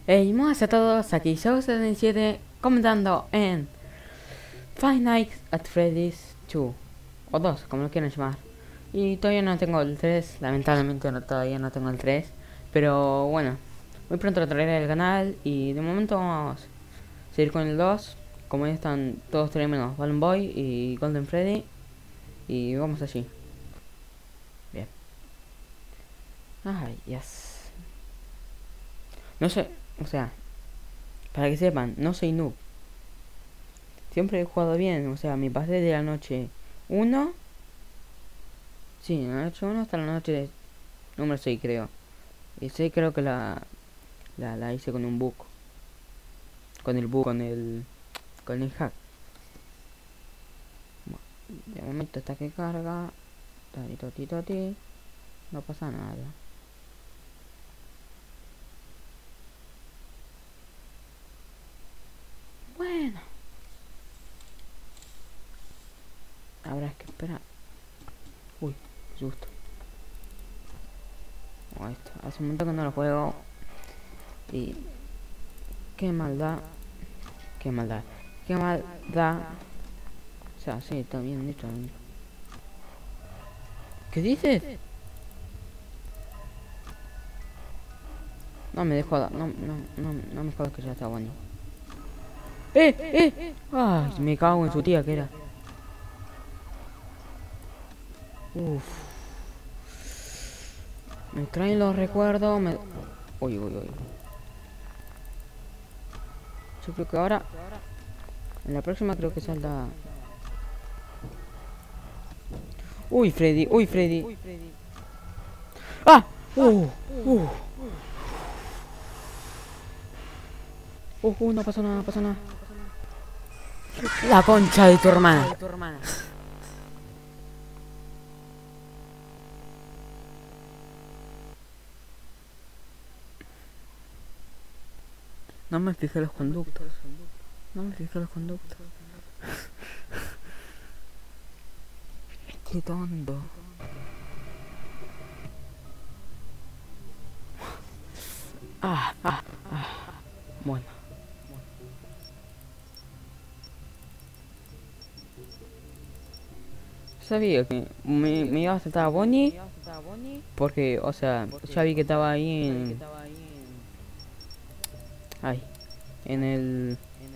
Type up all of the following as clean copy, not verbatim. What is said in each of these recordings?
Hey, buenas a todos, aquí Show77 comentando en Five Nights at Freddy's 2 o 2, como lo quieran llamar. Y todavía no tengo el 3, lamentablemente todavía no tengo el 3. Pero bueno, muy pronto lo traeré al canal y de momento vamos a seguir con el 2. Como ya están todos 3 menos Balloon Boy y Golden Freddy. Y vamos allí. Bien. Ay, yes. No sé, o sea, para que sepan, no soy noob. Siempre he jugado bien, o sea, me pasé de la noche 1. Sí, la noche 1 hasta la noche número 6 creo. Y 6 creo que la hice con un bug. Con el bug, con el hack. Bueno, de momento está que carga. Tati. No pasa nada. Bueno. Habrá que esperar. Uy, susto. Oh, esto. Hace un montón que no lo juego. Y qué maldad. Qué maldad. Qué maldad. O sea, sí, está bien dicho. ¿Qué dices? No me dejo, no me jodas que ya está bueno. Ay, me cago en su tía que era. Uff. Me traen los recuerdos, Uy. Yo creo que ahora, en la próxima creo que salta. Uy, Freddy. ¡Ah! No pasó nada. La concha de tu hermana. No me fijé los conductos. Qué tonto. Bueno. Sabía que me iba a saltar a Bonnie. Porque, o sea, ya vi que estaba ahí en... Ay, en el...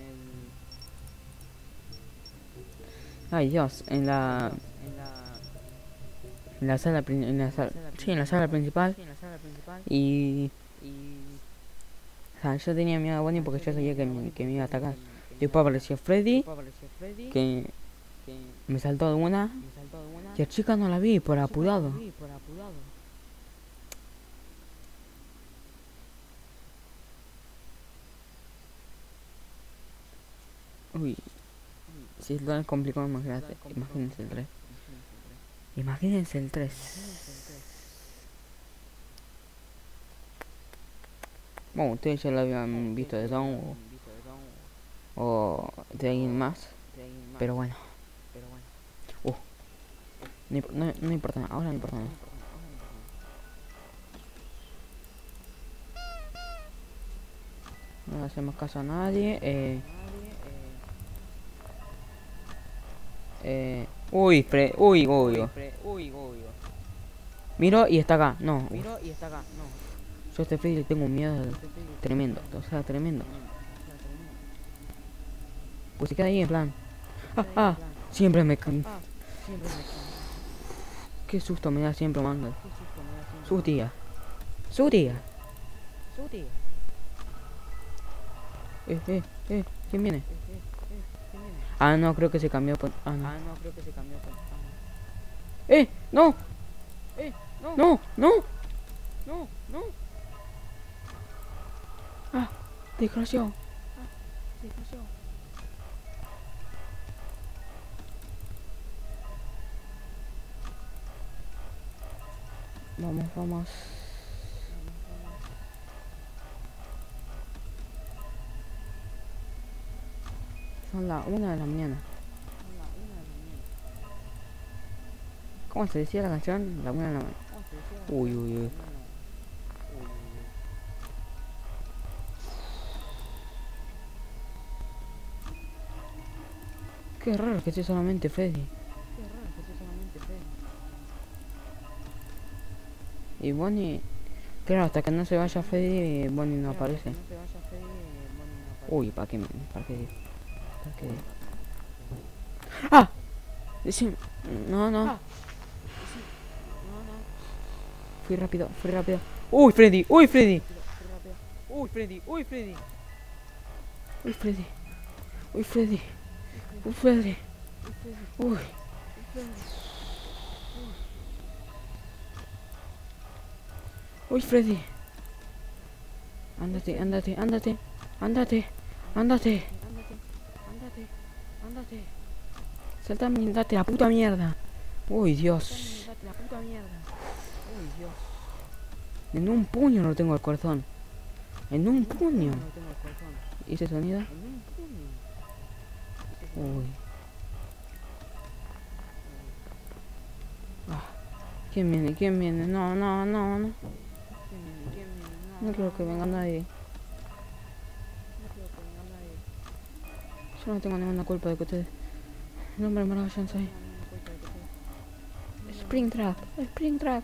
Ay, Dios, en la... En la sala, sí, en la sala principal. Y... O sea, yo tenía miedo a Bonnie porque yo sabía que me iba a atacar. Después apareció Freddy, que me saltó de una. Y a chica no la vi, por apurado. Uy, si esto es complicado, imagínate. Imagínense el 3. Imagínense el 3. Bueno, ustedes ya lo habían visto de Dawn o de alguien más. Pero bueno. No importa nada, ahora no importa nada. No le hacemos caso a nadie. Uy. Miro y está acá. No. Yo a este Freddy le tengo un miedo tremendo. O sea, tremendo. Pues se queda ahí en plan. Siempre me... Qué susto me da siempre, manga. Su tía. ¿Quién viene? Ah, no, creo que se cambió por... Ah, no. ¡No! ¡No! ¡Ah! Desgraciado. Vamos. Son las 1 de la mañana. ¿Cómo se decía la canción? La 1 de la mañana. Uy. Qué raro que esté solamente Freddy. Y Bonnie... Claro, hasta que no se vaya Freddy, Bonnie no aparece. Uy, ¿para qué? ¿Para qué? ¿Para qué? ¡Ah! Decime... No, no. Fui rápido, fui rápido. ¡Uy, Freddy! ¡Uy, Freddy! ¡Uy, Freddy! ¡Uy, Freddy! ¡Uy, Freddy! ¡Uy, Freddy! ¡Uy, Freddy! ¡Uy! ¡Uy, Freddy! Ándate, ándate, ándate. Ándate, ándate. Ándate. Salta, andate, la puta mierda. Uy, Dios. En un puño no tengo el corazón. En un puño. ¿Y ese sonido? Uy. Ah. ¿Quién viene? ¿Quién viene? No, no, no, no. No creo que venga nadie. Yo no tengo ninguna culpa de que ustedes... No me vayan ahí. Springtrap, Springtrap.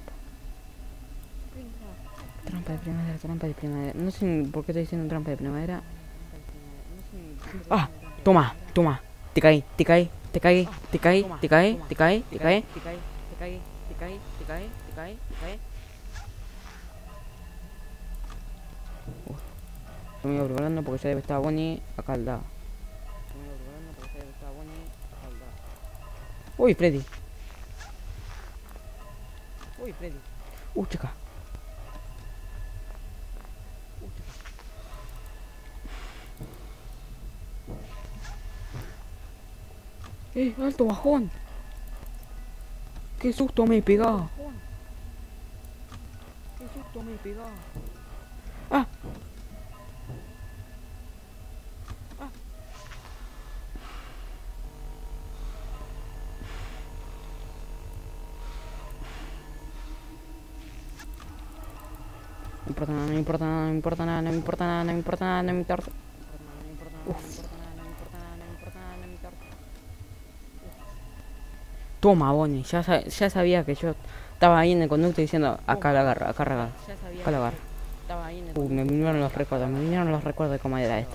Trampa de primavera, trampa de primavera. No sé por qué estoy diciendo trampa de primavera. ¡Ah! Toma, toma. Te caí, te caí, te caí, te caí, te caí, te caí, te caí, te caí, te caí, te caí, te caí, te caí, te caí. Estoy volando porque ya debe estar Bonnie acá al lado. Uy, Freddy. Uy, Freddy. Chica. Alto bajón. Qué susto me he pegado. Qué susto me he pegado. Ah. No importa nada, no importa nada, no importa nada, no importa nada, no importa nada, no importa. Toma, Bonnie, ya sabía que yo estaba ahí en el conducto diciendo acá la agarra, acá la agarra, acá la agarra. Me vinieron los recuerdos de cómo era esto.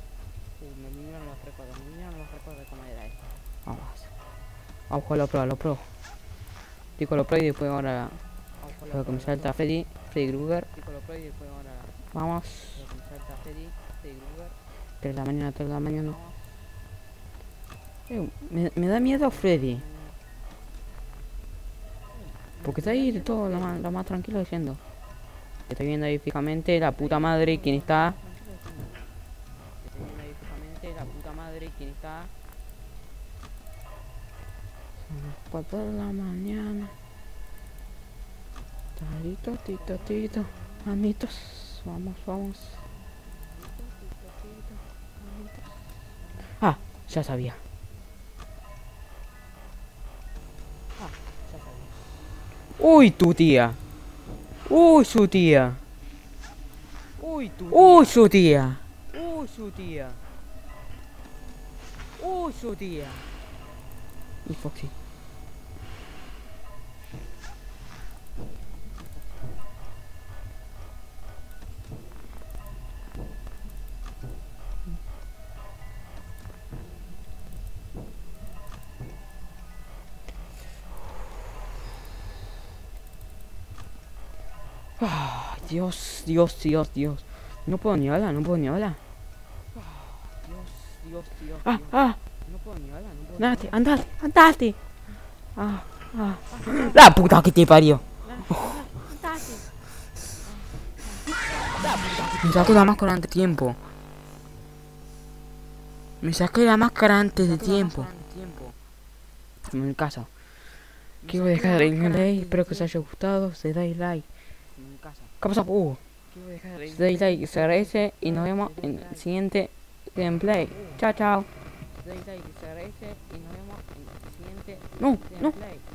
Vamos. Vamos con lo pro. Digo lo pro y después ahora... Luego que me salta Freddy Krueger. Vamos. 3 de la mañana, 3 de la mañana. Me da miedo Freddy. Porque está ahí de todo lo más tranquilo diciendo. Estoy viendo ahí fijamente la puta madre quién está. Estoy viendo ahí fijamente la puta madre quién está. Son las 4 de la mañana. Tito, amitos. Vamos. Ah, ya sabía. Uy, tu tía. Uy, su tía. Uy, su tía. Y Foxy. Ah, Dios. No puedo ni hablar. Ah. No puedo ni hablar. Andate. Ah. La puta que te parió. Me saqué la máscara antes de tiempo. En mi casa. Quiero dejar el like. Espero que os haya gustado. Se dais like. ¿Qué pasa? Se dais like, se agradece. Y nos vemos en el siguiente gameplay. Chao. No.